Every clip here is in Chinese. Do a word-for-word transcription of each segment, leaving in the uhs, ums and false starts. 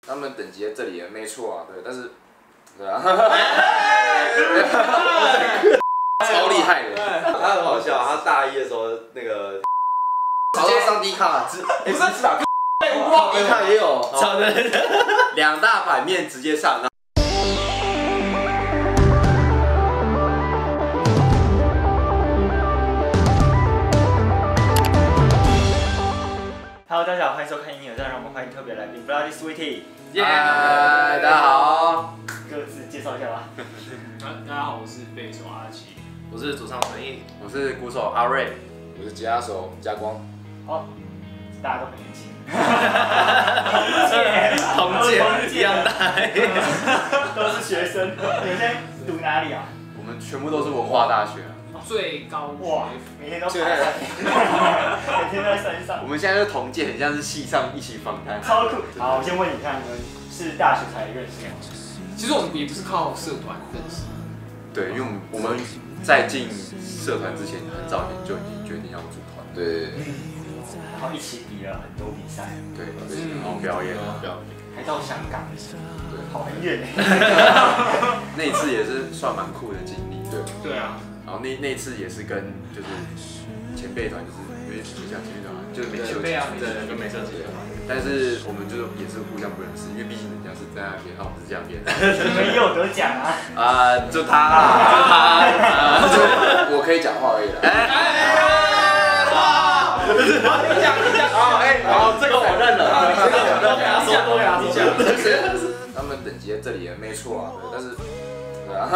他们等级在这里没错啊，对，但是，对啊，超厉害的， 他很好笑，他大一的时候那个直接上 D 卡， 不是打 D 卡也有，两大版面直接上。 Hello， 大家好，欢迎收看《音乐站》，让我们欢迎特别来宾 Bloody Sweetie。 嗨，大家好， 各自介绍一下吧。 大家好，我是贝手阿奇， 我是主唱陈毅，我是鼓手阿瑞， 我是吉他手嘉光。 好，大家都很年轻。 同届，同届一样大， 都是学生。你们现在读哪里啊？ 我们全部都是文化大学。 最高哇，每天都爬山，每天都在山上。 我们现在是同届，很像是系上一起访谈， 超酷。好，我先问你看，你们是大学才认识吗？ 其实我们也不是靠社团认识， 对，因为我们我们在进社团之前，很早以前就已经决定要组团， 对， 然后一起比了很多比赛， 对，然后表演，表演， 还到香港， 对， 好很远。 那一次也是算蛮酷的经历，对， 对啊。 然后那那一次也是跟就是前辈团，就是因为学校前辈团就是没秀气，对，跟没秀气的，但是我们就也是互相不认识，因为毕竟人家是在那边，然后我们是这样边。 你们也有得奖啊？ 啊，就他啦，就他， 我可以讲话而已啦。 哎哎哎！哇！你讲你讲好，哎，好，这个我认了，这个我认了， 说多呀，你讲。 就是他们等级在这里没错啊，对，但是，对啊。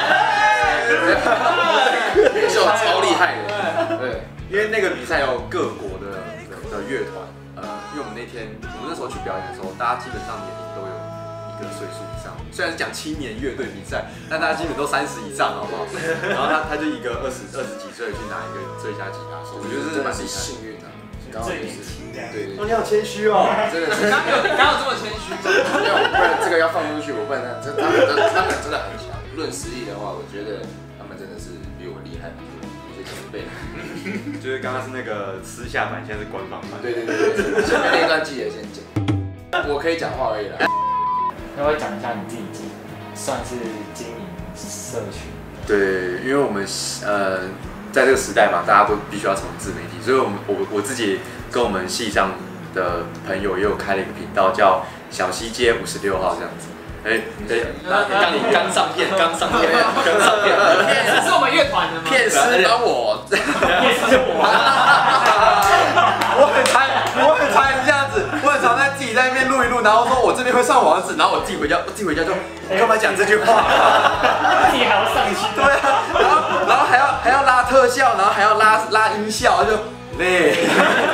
秀超厉害的，对， 因为那个比赛有各国的的乐团，呃，因为我们那天我们那时候去表演的时候，大家基本上年龄都有一个岁数以上，虽然是讲青年乐队比赛，但大家基本都三十以上，好不好？然后他他就一个二十二十几岁去拿一个最佳吉他手，我觉得这蛮厉害， 幸运的， 最年轻这样。 对对。 哦，你好谦虚哦， 真的是。 刚有刚有这么谦虚， 没有，不然这个要放出去，我不然这他们真他们真的很强。论实力的话，我觉得他们真的是比我厉害很多，有些前辈。 就是刚刚是那个私下版，现在是官方版。 对对对对，前面那段记得先讲。我可以讲话而已啦。 要不要讲一下你自己算是经营社群？ 对，因为我们呃在这个时代嘛，大家都必须要从自媒体，所以我们我我自己跟我们系上的朋友也有开了一个频道，叫小西街五十六号这样子。哎，对，刚刚上片，刚上片，刚上片， 是我们乐团的吗？ 片师帮我， 也是我。 我很常，我很常这样子，我很常在自己在那边录一录，然后说我这边会上网址，然后我自己回家，我自己回家就干嘛讲这句话？ 自己还要上去。 对啊，然后然后还要还要拉特效，然后还要拉拉音效，就累。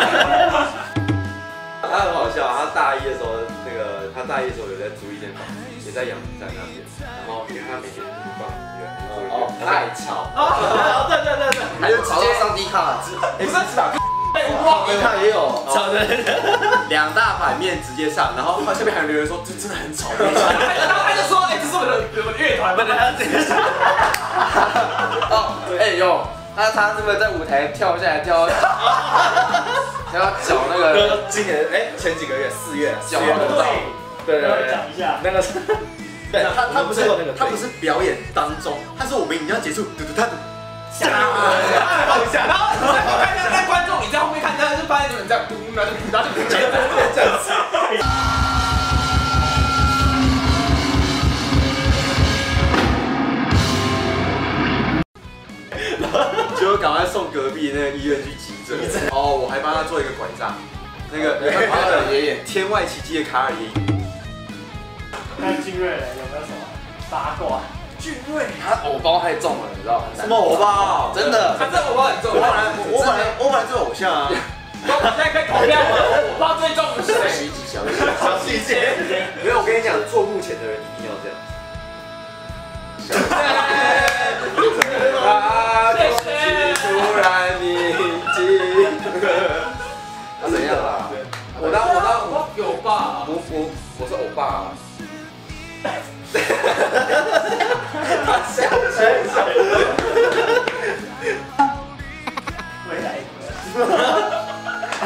他很好笑，他大一的时候，那个他大一的时候有在租一间房子，也在阳明山那边，然后因为他每天就是放音乐， 哦，太吵。 哦，对对对对， 还有吵到上 D 卡， 不是打 D 卡也有，吵的两大版面直接上，然后下面还有留言说这真的很吵， 然后他就说，哎，这是我们的我们的乐团，不能他直接上。 哦，哎有，他他这个在舞台跳下来跳，跳到脚那个， 今年哎前几个月四月脚都到， 对对对，讲一下那个是。对，他他不是他不是表演当中，他是我们已经要结束，嘟嘟他嘟， 下，然后我看那那观众你在后面看，他就发现你们这样嘟，然后就然后就接着这样子。 结果赶快送隔壁那个医院去急诊。哦，我还帮他做一个拐杖，那个卡尔爷爷，天外奇迹的卡尔爷爷。 那俊瑞有没有什么八卦？ 俊瑞他偶包太重了，你知道吗？ 什么偶包？ 真的， 他这偶包很重。 我本来我本来我本来是偶像啊。 我现在可以投票吗？偶包最重的是谁？ 小细节，小细节， 小细节。没有，我跟你讲，做幕前的人一定要这样。啊！空气突然宁静。 他怎样啦？ 我当我当我有吧？ 我我我是欧巴啊。 他笑谁笑？ 未来还没降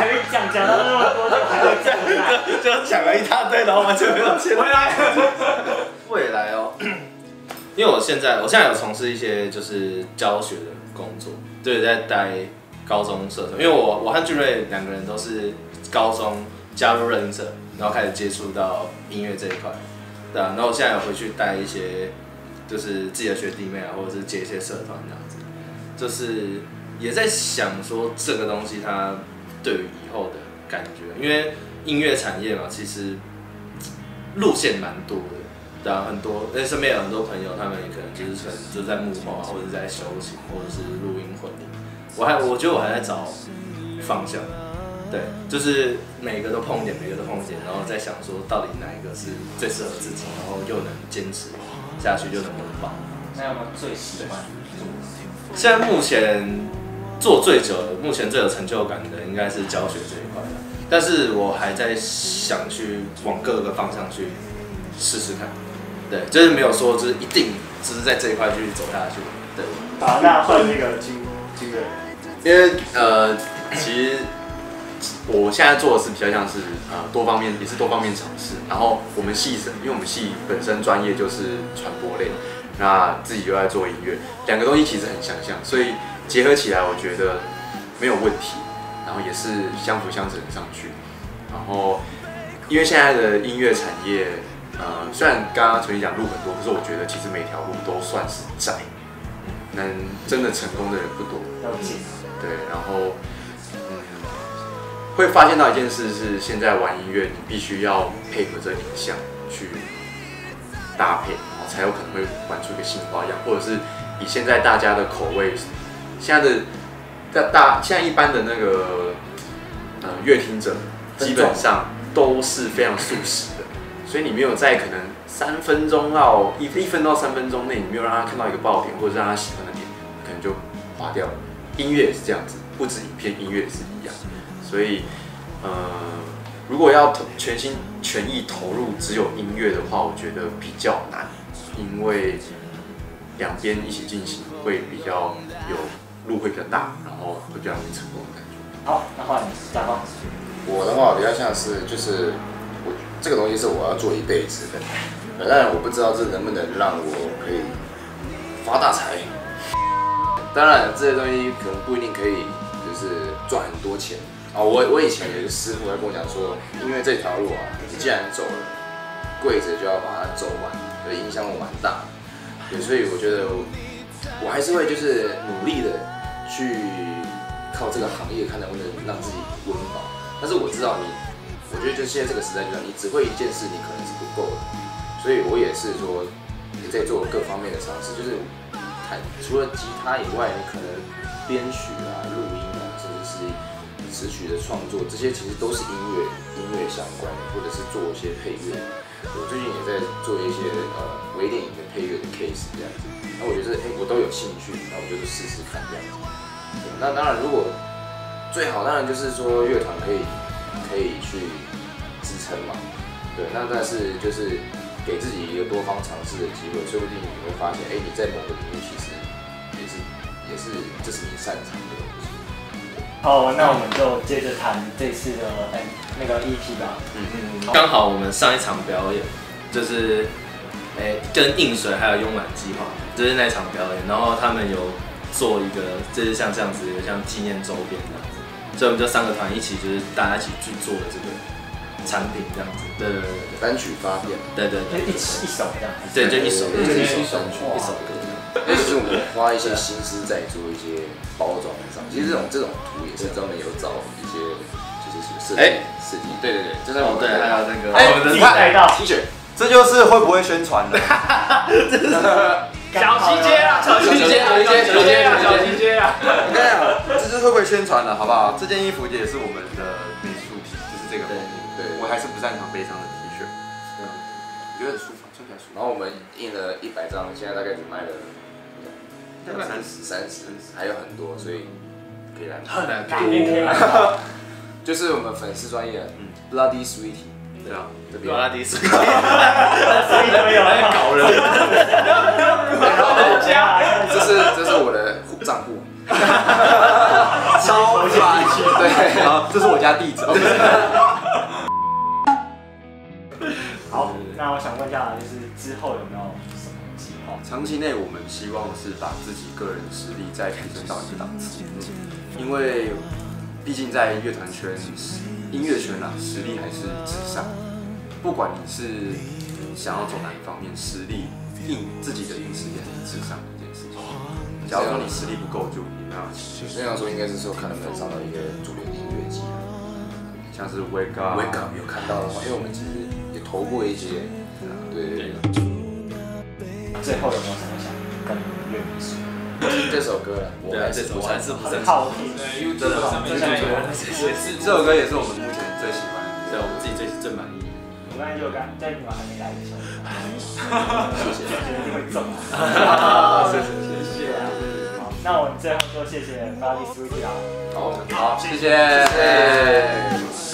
讲到那么多，就还会这样， 就讲了一大堆，然后完全没有切回来。 未来哦，因为我现在我现在有从事一些就是教学的工作，对，在带高中社团，因为我我和俊瑞两个人都是高中加入热音社，然后开始接触到音乐这一块，对啊，然后我现在有回去带一些就是自己的学弟妹啊，或者是接一些社团这样子，就是也在想说这个东西它对于以后的感觉，因为音乐产业嘛，其实路线蛮多的。对啊，很多，因为身边有很多朋友，他们也可能就是可能就在幕后啊，或者是在修行，或者是录音混音。我还我觉得我还在找方向，对，就是每个都碰一点，每个都碰一点，然后再想说到底哪一个是最适合自己，然后又能坚持下去，又能拥抱。 那有没有最喜欢做？ 现在目前做最久的，目前最有成就感的应该是教学这一块，但是我还在想去往各个方向去试试看。对，就是没有说就是一定只是在这一块去走下去。对。 好，那换那个金金瑞。 因为呃，其实我现在做的是比较像是呃多方面，也是多方面尝试。然后我们系因为我们系本身专业就是传播类，那自己就在做音乐，两个东西其实很相像，所以结合起来我觉得没有问题，然后也是相辅相成上去。然后因为现在的音乐产业。呃，虽然刚刚纯怡讲路很多，可是我觉得其实每条路都算是窄，能真的成功的人不多。 了解。 对，然后嗯，会发现到一件事是，现在玩音乐你必须要配合着影像去搭配，然后才有可能会玩出一个新花样，或者是以现在大家的口味，现在的大大现在一般的那个呃乐听者基本上都是非常速食的。所以你没有在可能三分钟到一一分到三分钟内，你没有让他看到一个爆点，或者让他喜欢的点，可能就划掉了。音乐也是这样子，不止影片，音乐也是一样。所以，呃，如果要全心全意投入只有音乐的话，我觉得比较难，因为两边一起进行会比较有路会比较大，然后会比较容易成功的感觉。 好，那换你大方。 我的话比较像是就是我这个东西是我要做一辈子的，当然我不知道这能不能让我可以发大财。当然这些东西可能不一定可以就是赚很多钱啊。我我以前有一个师傅他跟我讲说，因为这条路啊，你既然走了，跪着就要把它走完，所以影响我蛮大。对，所以我觉得我, 我还是会就是努力的去靠这个行业看能不能让自己温饱。但是我知道你，我觉得就现在这个时代，就你只会一件事，你可能是不够的。所以我也是说，也在做各方面的尝试，就是弹除了吉他以外，你可能编曲啊、录音啊，甚至是词曲的创作，这些其实都是音乐音乐相关的，或者是做一些配乐。我最近也在做一些呃微电影的配乐的 case 这样子。那我觉得哎、欸，我都有兴趣，那我就试试看这样子。那当然，如果最好当然就是说乐团可以可以去支撑嘛，对，那但是就是给自己一个多方尝试的机会，说不定你会发现，哎、欸，你在某个领域其实也是也是这是你擅长的东西。 好，那我们就接着谈这次的哎、欸、那个 E P 吧。 嗯嗯，刚好我们上一场表演就是哎、欸、跟映水还有慵懒计划，就是那场表演，然后他们有做一个就是像这样子，有像纪念周边这样子，所以我们就三个团一起，就是大家一起去做这个产品这样子。对对对对， 单曲发片。 就对对对， 一起一首这样。 对，就一首， 就一一首首单曲，一首歌。 那就是我们花一些心思在做一些包装上。其实这种这种图也是专门有找一些就是设计设计。对对对，就在我们对，还有那个哎，你带到 T 恤。 这就是会不会宣传的。 小西街啊，小西街，小西街，小西街啊，小西街啊！ 我跟你讲，这就是会不会宣传的，好不好？这件衣服也是我们的美术体，就是这个封面。 对， 我还是不擅长悲伤的 T 恤。对，我觉得很舒服，穿起来舒服。 然后我们印了一百张，现在大概只卖了大概三十， 三十，还有很多，所以可以来买。 哪边可以买到？ 就是我们粉丝专业，嗯 ，Bloody Sweetie。 对啊， 这边。 拉迪斯， 所以都没有在搞人。 然后这是这是我的账户， 超烦。 对， 然后这是我家地址。 好，那我想问一下，就是之后有没有什么计划？ 长期内，我们希望是把自己个人实力再提升到一个档次，因为毕竟在乐团圈、音乐圈啊，实力还是至上。不管你是想要走哪一方面，实力硬自己的硬实力还是至上的一件事情。假如说你实力不够，就没办法去。 这样说应该是说看能不能找到一个主流的音乐季， 像是 Wake Up Wake Up 有看到的话，因为我们其实也投过一些，对对对。 最后有没有什么想跟乐迷说？ 听这首歌了，我还是不我还是不很好听， 对 YouTube 上面现在有这首歌也是我们目前最喜欢的， 对我们自己最最满意。 我刚才就有刚在你们还没来的时候， 谢谢， 觉得一定会中啊！ 谢谢谢谢。 好，那我们最后就谢谢 Body Sweet 啊。 好， 好，谢谢。